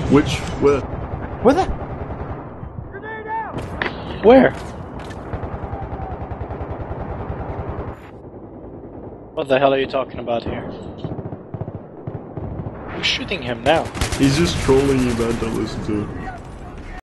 Which? Where? Where the? Where? What the hell are you talking about here? Who's shooting him now? He's just trolling you, man. Don't listen to him.